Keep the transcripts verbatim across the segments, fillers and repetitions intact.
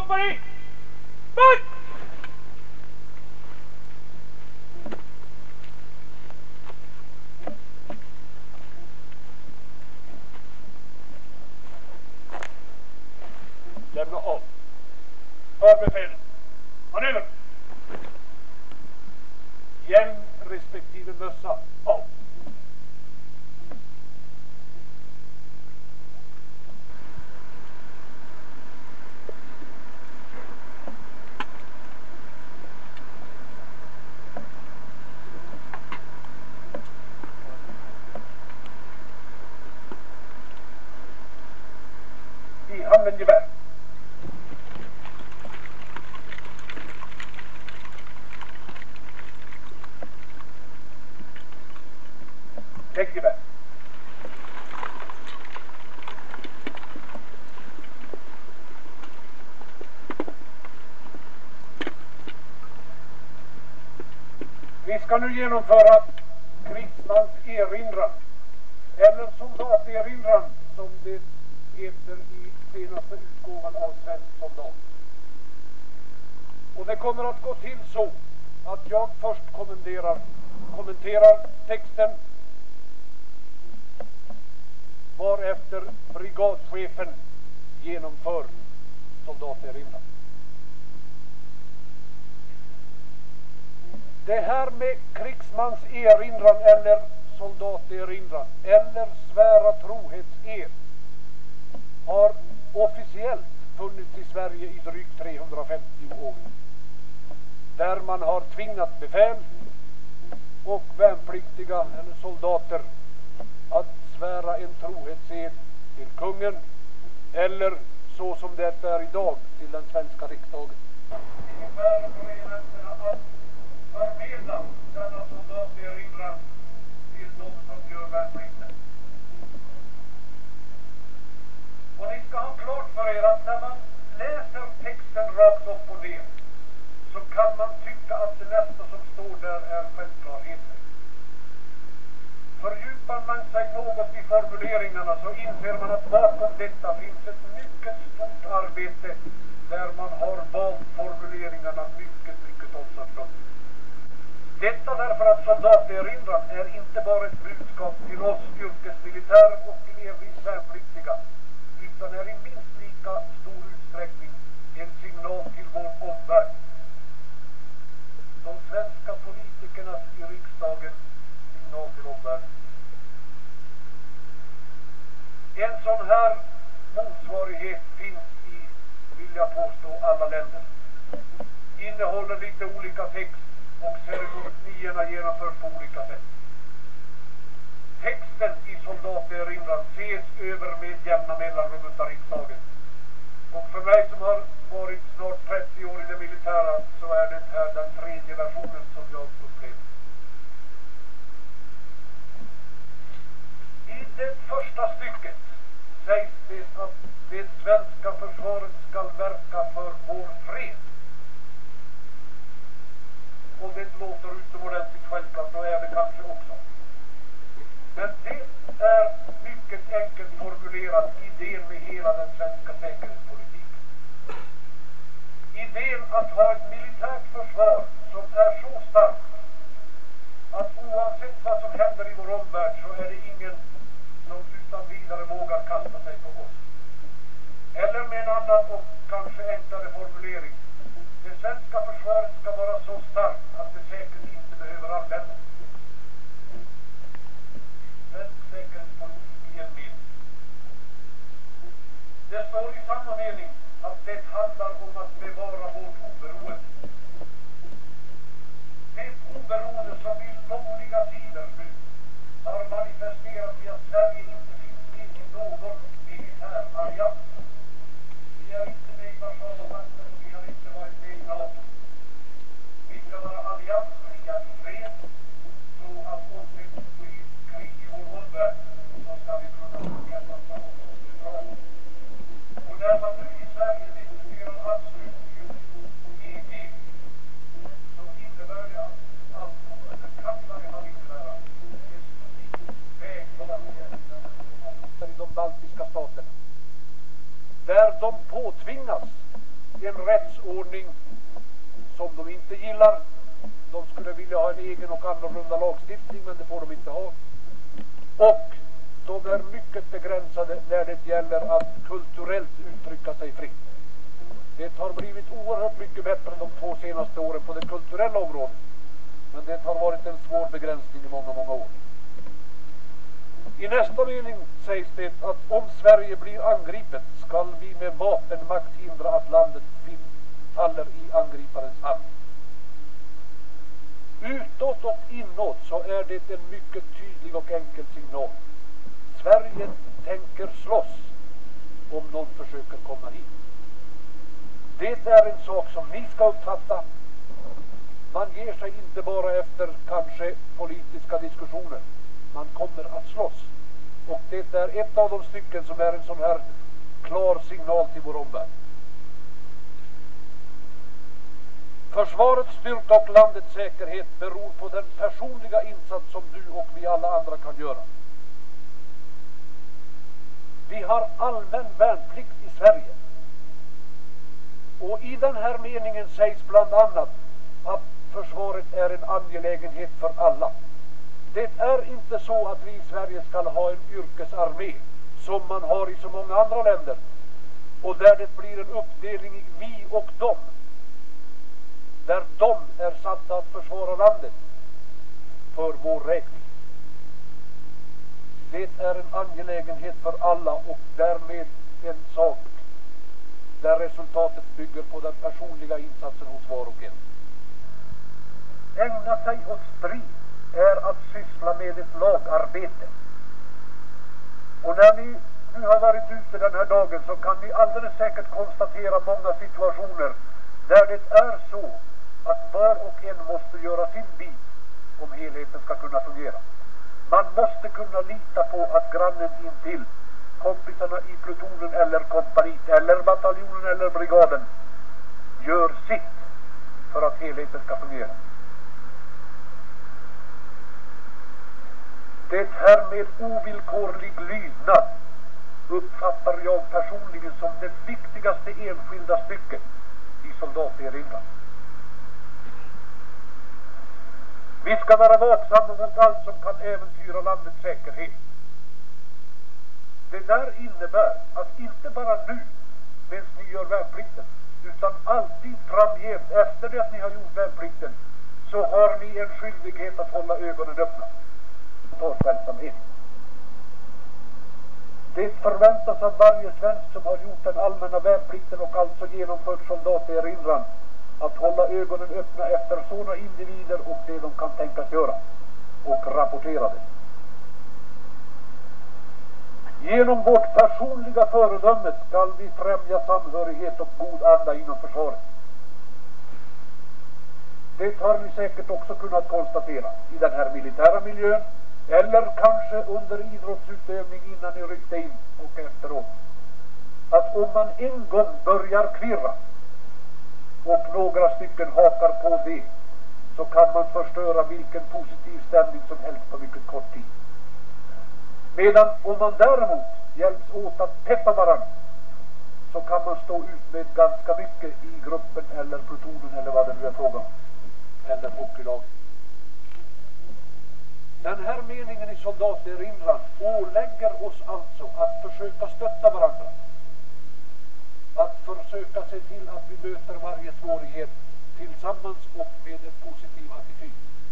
Kompani! Back! Lämna av. Hör befälet. Manöver! Hjälm respektive mössa av. I handen gevär. Lägg gevär. Vi ska nu genomföra krigsmans erinran, eller soldaterinran som det heter i senaste utgåvan av Svensk soldat. Och det kommer att gå till så att jag först kommenterar, kommenterar texten, varefter brigadchefen genomför soldaterinran. Det här med krigsmans erinran eller soldaterinran eller svära trohetsed har officiellt funnits i Sverige i drygt trehundrafemtio år. Där man har tvingat befäl och värnpliktiga eller soldater att svära en trohetsed till kungen eller så som det är idag till den svenska riksdagen. Förmedla denna soldaterinran till de som gör värnplikten. Och ni ska ha klart för er att när man läser texten rakt upp och ner så kan man tycka att det nästa som står där är självklarheter. Fördjupar man sig något i formuleringarna så inser man att bakom detta finns ett mycket stort arbete där man har valt formuleringarna mycket, mycket omsorgsfullt. Detta därför att soldaterinran är inte bara ett budskap till oss yrkesmilitärer och till evigt värnpliktiga, utan är i minst lika stor utsträckning en signal till vår omvärld. De svenska politikernas i riksdagen signal till omvärlden. En sån här motsvarighet finns i, vill jag påstå, alla länder. Innehåller lite olika text och ceremonierna genomförs på olika sätt. Texten i soldaterinran ses över med jämna mellanrum av riksdagen. Och för mig som har varit snart trettio år i det militära så är det här den tredje versionen som jag upplever. I det första stycket sägs det att det svenska försvaret ska verka för vår fred. Och det låter utomordentligt självklart och är det kanske också. Men det är mycket enkelt formulerat idén med hela den svenska säkerhetspolitiken. Idén att ha ett militärt försvar som är så starkt att oavsett vad som händer i vår omvärld så är det ingen som utan vidare vågar kasta sig på oss. Eller med en annan och kanske enklare formulering. Det svenska försvaret ska vara så starkt att det säkert inte behöver användas. Svensk säkerhetspolitik i en bild. Det står i samma mening att det handlar om att bevara vårt oberoende. Det oberoende som i långliga tider nu har manifesterat i att Sverige inte finns med i någon militär allians. Vi är inte med i Warszawapakten och vi har inte varit med i NATO. ordning som de inte gillar. De skulle vilja ha en egen och annorlunda lagstiftning, men det får de inte ha. Och de är mycket begränsade när det gäller att kulturellt uttrycka sig fritt. Det har blivit oerhört mycket bättre de två senaste åren på det kulturella området. Men det har varit en svår begränsning i många, många år. I nästa mening sägs det att om Sverige blir angripet skall vi med vapenmakt hindra att landet faller i angriparens hand. Utåt och inåt så är det en mycket tydlig och enkel signal. Sverige tänker slåss om någon försöker komma hit. Det är en sak som ni ska uppfatta. Man ger sig inte bara efter kanske politiska diskussioner. Man kommer att slåss. Och det är ett av de stycken som är en sån här klar signal till vår omvärld. Försvarets styrka och landets säkerhet beror på den personliga insats som du och vi alla andra kan göra. Vi har allmän värnplikt i Sverige. Och i den här meningen sägs bland annat att försvaret är en angelägenhet för alla. Det är inte så att vi i Sverige ska ha en yrkesarmé som man har i så många andra länder. Och där det blir en uppdelning i vi och dem. Där de är satta att försvara landet för vår räkning. Det är en angelägenhet för alla och därmed en sak där resultatet bygger på den personliga insatsen hos var och en. Ägna sig åt strid är att syssla med ett lagarbete. Och när ni nu har varit ute den här dagen så kan ni alldeles säkert konstatera många situationer där det är så att var och en måste göra sin bit om helheten ska kunna fungera. Man måste kunna lita på att grannen intill, kompisarna i plutonen eller kompaniet eller bataljonen eller brigaden gör sitt för att helheten ska fungera. Det här med ovillkorlig lydnad uppfattar jag personligen som det viktigaste enskilda stycket i soldaterinnan. Vi ska vara vaksamma mot allt som kan äventyra landets säkerhet. Det där innebär att inte bara nu, medan ni gör värnplikten, utan alltid framgent efter det att ni har gjort värnplikten, så har ni en skyldighet att hålla ögonen öppna. Försvarsverksamhet. Det förväntas av varje svensk som har gjort den allmänna värnplikten och alltså genomfört soldaterinran att hålla ögonen öppna efter sådana individer och det de kan tänkas göra och rapportera det. Genom vårt personliga föredöme skall vi främja samhörighet och god anda inom försvaret. Det har ni säkert också kunnat konstatera i den här militära miljön eller kanske under idrottsutövning innan ni ryckte in och efteråt. Att om man en gång börjar kvirra och några stycken hakar på det så kan man förstöra vilken positiv stämning som helst på mycket kort tid. Medan om man däremot hjälps åt att peppa varandra så kan man stå ut med ganska mycket i gruppen eller plutonen eller vad det nu är frågan om. Eller hockeylaget. Den här meningen i soldaterinran ålägger oss alltså att försöka stötta varandra. Att försöka se till att vi möter varje svårighet tillsammans och med en positiv attityd.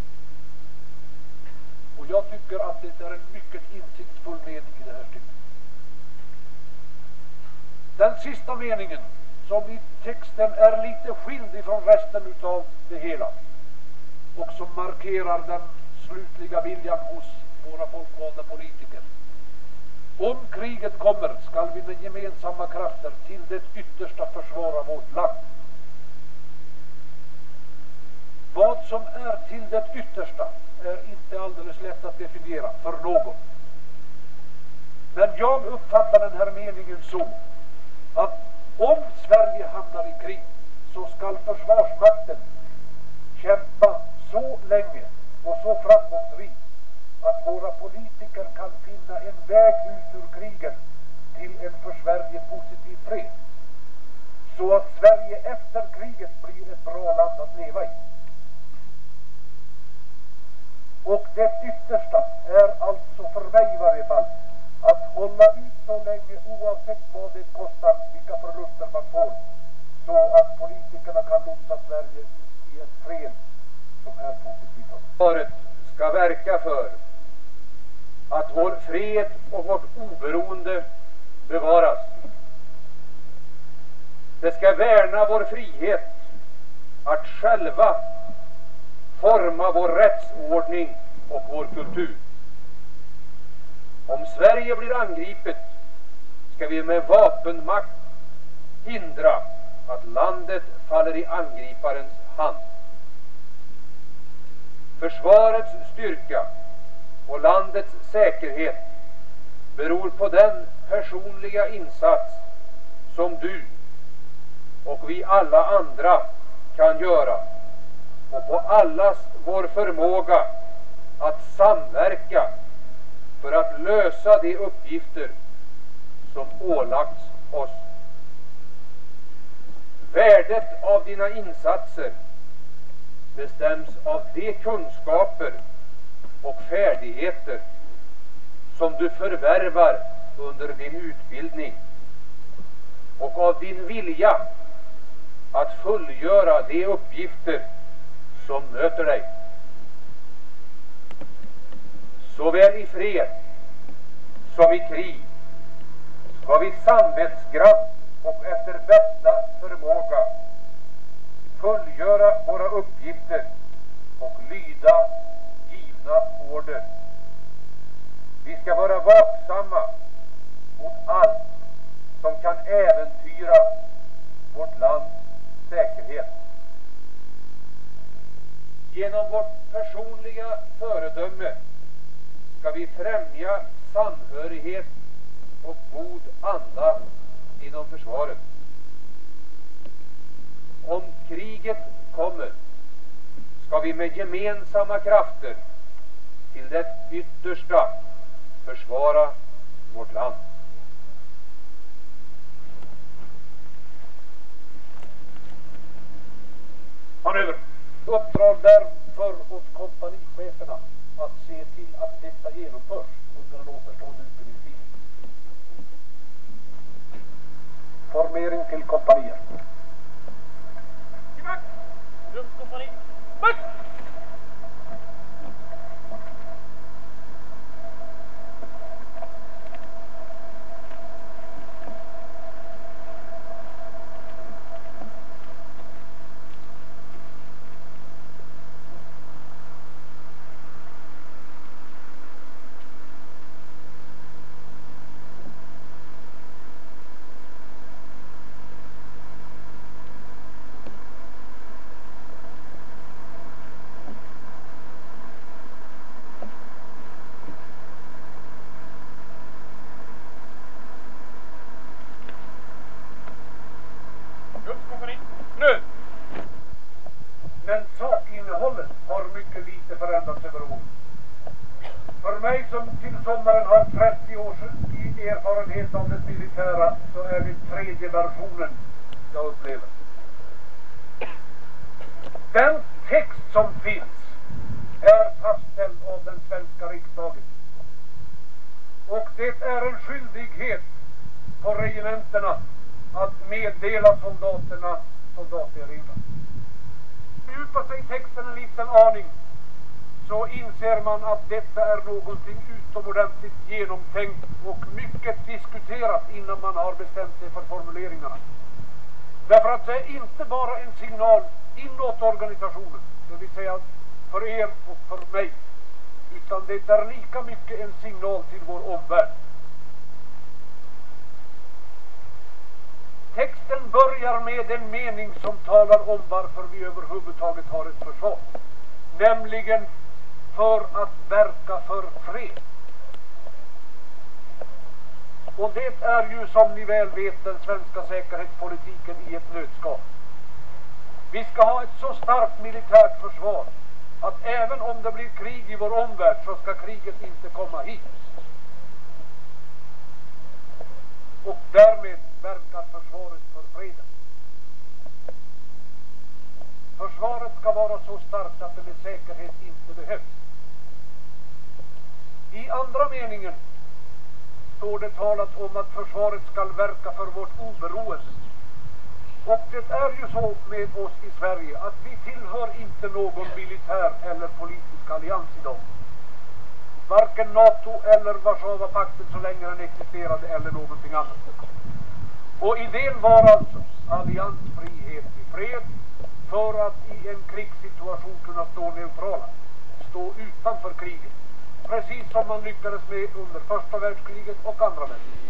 Och jag tycker att det är en mycket insiktsfull mening i det här stycket. Den sista meningen som i texten är lite skild ifrån resten utav det hela och som markerar den slutliga viljan hos våra folkvalda politiker. Om kriget kommer skall vi med gemensamma krafter till det yttersta försvara vårt land. Vad som är till det yttersta är inte alldeles lätt att definiera för någon. Men jag uppfattar den här meningen så att om Sverige hamnar i krig så skall försvarsmakten kämpa så länge och så framgångsrikt att våra politiker kan finna en väg ut ur kriget till en för Sverige positiv fred. Så att Sverige efter kriget att leva i. Och det yttersta är alltså för mig i varje fall att hålla ut så länge oavsett vad det kostar, vilka förluster man får, så att politikerna kan lotsa Sverige ut i en fred som är positiv. Försvaret ska verka för att vår fred och vårt oberoende bevaras. Det ska värna vår frihet att själva forma vår rättsordning och vår kultur. Om Sverige blir angripet ska vi med vapenmakt hindra att landet faller i angriparens hand. Försvarets styrka och landets säkerhet beror på den personliga insats som du och vi alla andra kan göra, och på allas vår förmåga att samverka för att lösa de uppgifter som ålagts oss. Värdet av dina insatser bestäms av de kunskaper och färdigheter som du förvärvar under din utbildning och av din vilja att fullgöra de uppgifter som möter dig. Såväl i fred som i krig ska vi samvetsgrannt och efter bästa förmåga fullgöra våra uppgifter och lyda givna order. Vi ska vara vaksamma mot allt som kan äventyra vårt lands säkerhet. Genom vårt personliga föredöme ska vi främja samhörighet och god anda inom försvaret. Om kriget kommer ska vi med gemensamma krafter till det yttersta försvara vårt land. Manöver. Uppdrar därför åt kompanicheferna att se till att detta genomförs under den återstående utbildningstiden. Formering till kompanier. Back! Rumskompani. Back! Nu! Men sakinnehållet har mycket lite förändrats över åren. För mig som till sommaren har trettio års erfarenhet av det militära så är det tredje versionen jag upplever. Den text som finns är fastställd av den svenska riksdagen. Och det är en skyldighet på regementerna att meddela soldaterna soldaterinran. Djupa sig texten en liten aning så inser man att detta är någonting utomordentligt genomtänkt och mycket diskuterat innan man har bestämt sig för formuleringarna. Därför att det är inte bara en signal inåt organisationen, det vill säga för er och för mig, utan det är lika mycket en signal till vår omvärld. Texten börjar med en mening som talar om varför vi överhuvudtaget har ett försvar. Nämligen för att verka för fred. Och det är ju som ni väl vet den svenska säkerhetspolitiken i ett nötskal. Vi ska ha ett så starkt militärt försvar att även om det blir krig i vår omvärld så ska kriget inte komma hit. Och därmed verkar försvaret för freden. Försvaret försvaret ska vara så starkt att det med säkerhet inte behövs. I andra meningen står det talat om att försvaret ska verka för vårt oberoende. Och det är ju så med oss i Sverige att vi tillhör inte någon militär eller politisk allians idag. Varken NATO eller Warszawapakten så länge den existerade eller någonting annat. Och idén var alltså alliansfrihet i fred för att i en krigssituation kunna stå neutrala, stå utanför kriget. Precis som man lyckades med under första världskriget och andra världskriget.